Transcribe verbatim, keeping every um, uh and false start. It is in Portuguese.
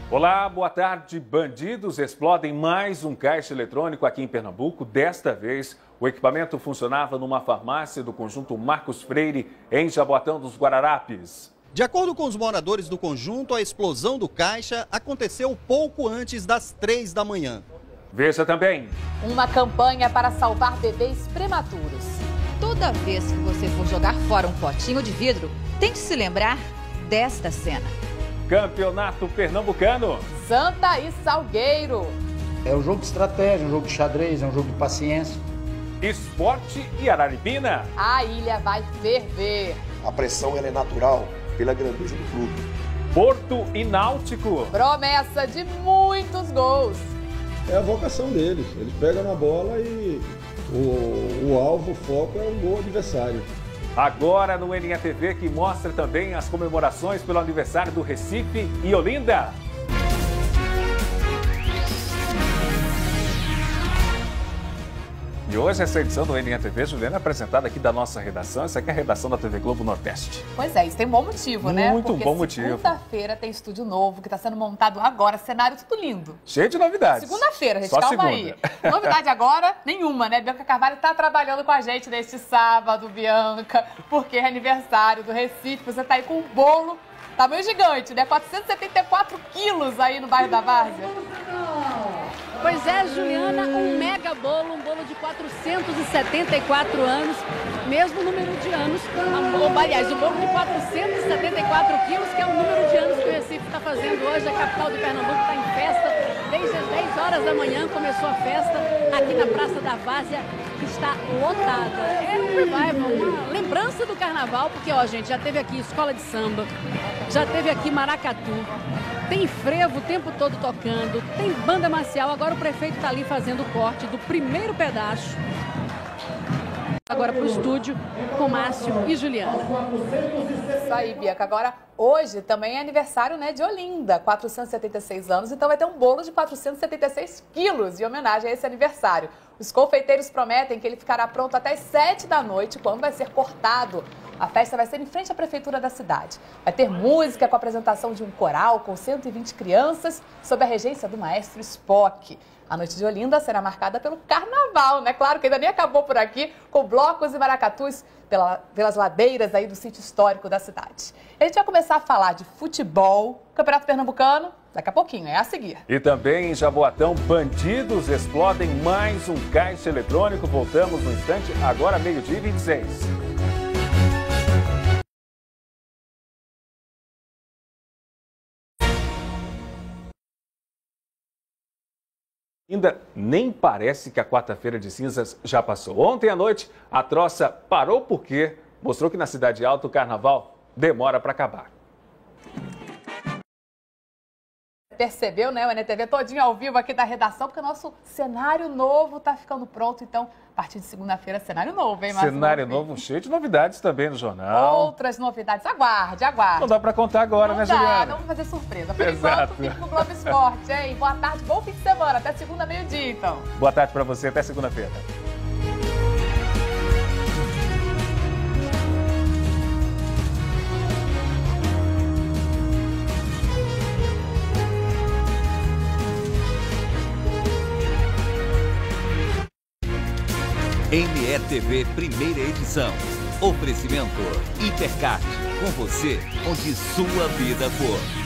Olá, boa tarde. Bandidos explodem mais um caixa eletrônico aqui em Pernambuco. Desta vez, o equipamento funcionava numa farmácia do conjunto Marcos Freire, em Jaboatão dos Guararapes. De acordo com os moradores do conjunto, a explosão do caixa aconteceu pouco antes das três da manhã. Veja também. Uma campanha para salvar bebês prematuros. Toda vez que você for jogar fora um potinho de vidro, tente se lembrar desta cena. Campeonato Pernambucano. Santa e Salgueiro. É um jogo de estratégia, um jogo de xadrez, é um jogo de paciência. Esporte e Araripina. A ilha vai ferver. A pressão ela é natural pela grandeza do clube. Porto e Náutico. Promessa de muitos gols. É a vocação deles. Eles pegam na bola e o, o alvo, o foco é o gol adversário. Agora no N T V, que mostra também as comemorações pelo aniversário do Recife e Olinda. E hoje essa edição do N T V, Juliana, é apresentada aqui da nossa redação. Essa aqui é a redação da T V Globo Nordeste. Pois é, isso tem um bom motivo, né? Muito Porque bom motivo. segunda-feira tem estúdio novo que está sendo montado agora, cenário tudo lindo. Cheio de novidades. Segunda-feira, gente, Só calma segunda. aí. Novidade agora, nenhuma, né? Bianca Carvalho está trabalhando com a gente neste sábado, Bianca, porque é aniversário do Recife. Você está aí com um bolo, tamanho gigante, né? quatrocentos e setenta e quatro quilos aí no bairro da Várzea. Pois é, Juliana, um mega bolo, um bolo de quatrocentos e setenta e quatro anos, mesmo número de anos, ou, aliás, o bolo de quatrocentos e setenta e quatro quilos, que é o número de anos que o Recife está fazendo hoje. A capital de Pernambuco está em festa, desde as dez horas da manhã começou a festa aqui na Praça da Várzea, que está lotada. É um revival, uma lembrança do carnaval, porque, ó, gente, já teve aqui escola de samba, já teve aqui maracatu, tem frevo o tempo todo tocando, tem banda marcial. Agora o prefeito está ali fazendo o corte do primeiro pedaço. Agora para o estúdio com Márcio e Juliana. Isso aí, Bianca. Agora, hoje também é aniversário, né, de Olinda, quatrocentos e setenta e seis anos. Então vai ter um bolo de quatrocentos e setenta e seis quilos em homenagem a esse aniversário. Os confeiteiros prometem que ele ficará pronto até as sete da noite, quando vai ser cortado. A festa vai ser em frente à prefeitura da cidade. Vai ter música com a apresentação de um coral com cento e vinte crianças, sob a regência do maestro Spock. A noite de Olinda será marcada pelo carnaval, né? Claro que ainda nem acabou por aqui, com blocos e maracatus pela, pelas ladeiras aí do sítio histórico da cidade. A gente vai começar a falar de futebol, Campeonato Pernambucano, daqui a pouquinho, é a seguir. E também em Jaboatão, bandidos explodem mais um caixa eletrônico. Voltamos no instante, agora meio-dia e vinte e seis. Ainda nem parece que a quarta-feira de cinzas já passou. Ontem à noite, a troça parou porque mostrou que na Cidade Alta o carnaval demora para acabar. Percebeu, né? O N T V todinho ao vivo aqui da redação, porque o nosso cenário novo está ficando pronto. Então, a partir de segunda-feira, cenário novo, hein, Márcio? Cenário novo, cheio de novidades também no jornal. Outras novidades. Aguarde, aguarde. Não dá para contar agora, não né, dá, Juliana? Não vamos fazer surpresa. Por Exato. enquanto, fique no Globo Esporte, hein? Boa tarde, bom fim de semana. Até segunda, meio-dia, então. Boa tarde para você, até segunda-feira. N E T V, primeira edição. Oferecimento Hipercard. Com você, onde sua vida for.